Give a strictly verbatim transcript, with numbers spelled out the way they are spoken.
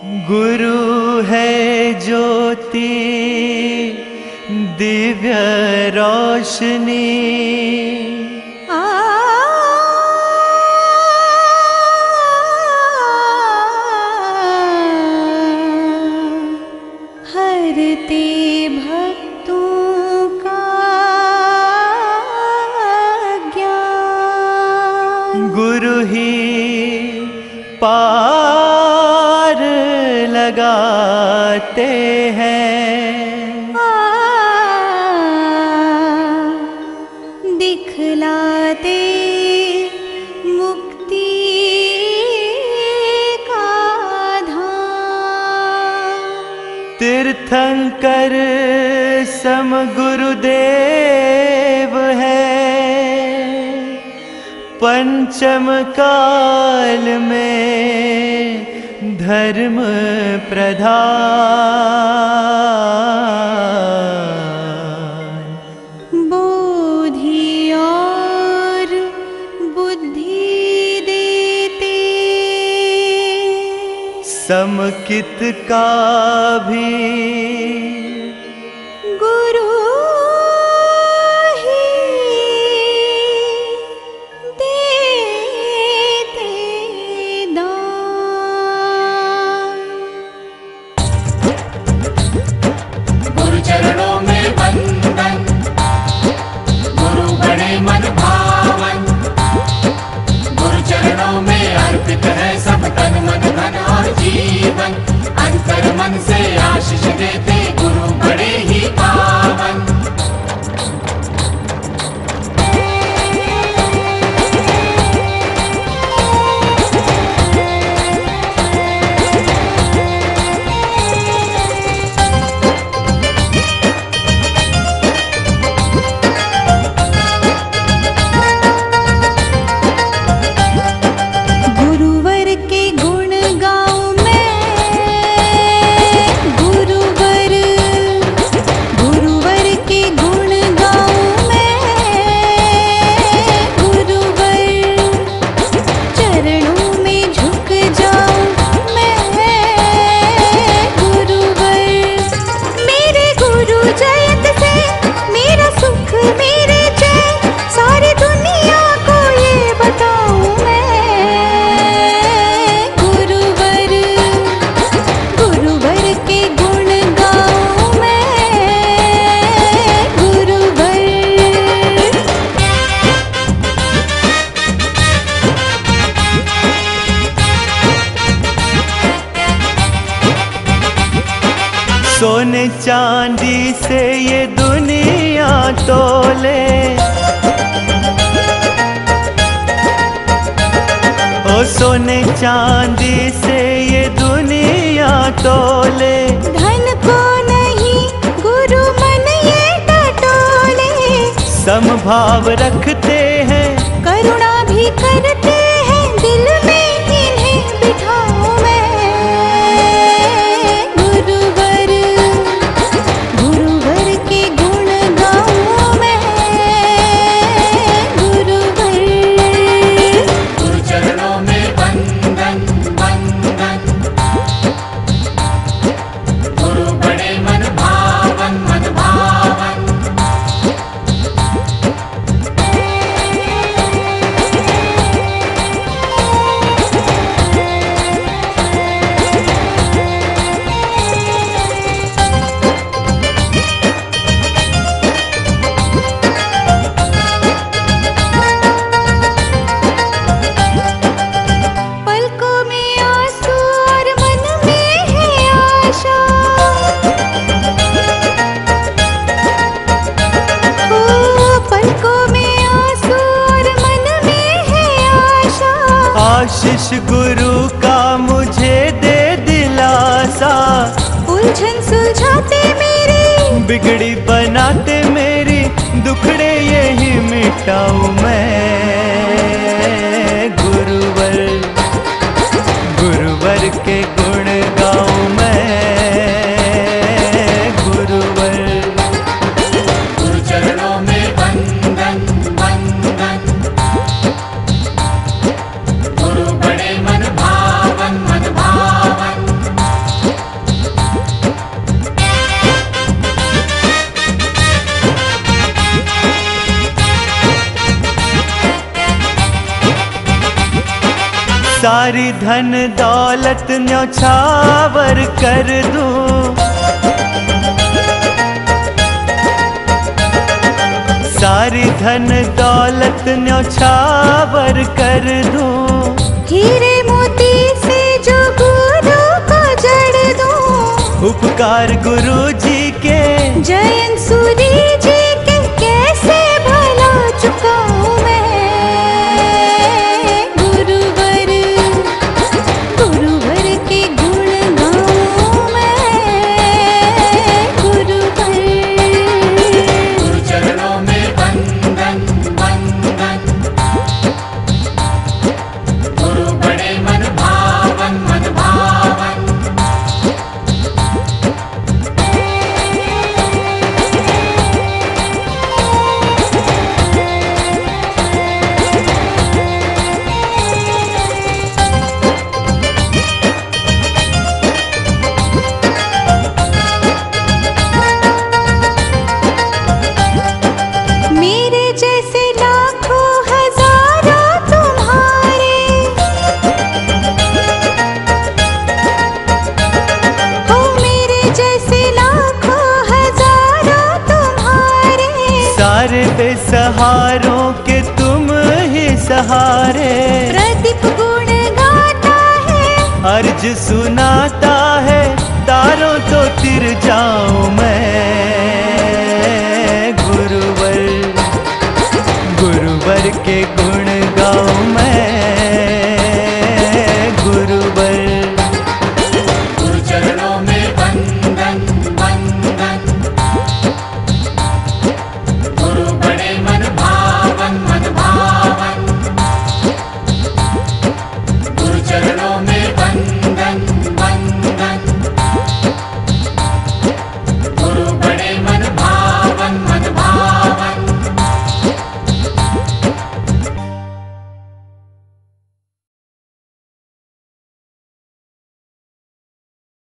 गुरु है ज्योति दिव्य रोशनी, हरते भक्तों का ज्ञान। गुरु ही पार लगाते हैं, दिखलाते मुक्ति का धाम। तीर्थंकर सम गुरुदेव है, पंचम काल में धर्म प्रधान। बोधि और बुद्धि देते, समकित का भी गुरु ही देते दान। गुरु चरणों में वंदन, गुरु बड़े मन भावन। गुरु चरणों में अर्पित है सब तन मन धन और जीवन। अंतर मन से आशीष देते गुरु बड़े ही पावन। गुरुवर के गुण गाऊं मैं, गुरुवर गुरुवर के गुण गाऊं मैं, गुरुवर चरणों में झुक जाऊं मैं, गुरुवर मेरे गुरु जयंत से मेरा सुख मेरे चैन, सारी दुनिया को ये बताऊं मैं, गुरुवर गुरुवर के गुण गाऊं मैं, गुरुवर। सोने चांदी से ये दुनिया तोले, ओ सोने चांदी से ये दुनिया तोले। धन को नहीं गुरु मन ये टटोले, समभाव रखते हैं, करुणा भी करते हैं, दिल में इन्हें बिठाऊं मैं, गुरुवर गुरुवर के गुण गाऊं मैं, गुरुवर। गुरु चरणों में वंदन वंदन, गुरु बड़े मन भावन मन भावन। पलकों में आंसू और मन में है आशा, ओ पलकों में आंसू और मन में है आशा। आशीष गुरु का मुझे दे दिलासा, उलझन सुलझाते मेरी, बिगड़ी बनाते मेरी, दुखड़े यही मिटाऊं मैं, गुरुवर गुरुवर के गुण गाऊं मैं, गुरुवर। गुरु चरणों में वंदन वंदन, गुरु बड़े मन भावन मन भावन। सारी धन दौलत न्यौछावर कर दूं, सारी धन दौलत न्यौछावर कर दूं, हीरे मोती से जो गुरु को जड़ दूं, उपकार गुरु जी के जयंत सूरी जी के कैसे भला चुकाऊं मैं। गुरुवर गुरुवर के गुण गाऊं मैं। गुरुवर गुरु चरणों में वंदन वंदन, गुरु बड़े मन भावन मन भावन। मेरे जैसे लाखों हजारों तुम्हारे, हो मेरे जैसे लाखों हजारों तुम्हारे, सारे बेसहारों के तुम ही सहारे। प्रदीप गुण गाता है, अर्ज सुनाता है, तारों तो तिर जाऊं मैं। गुरुवर गुरुवर के गुण गाऊं मैं।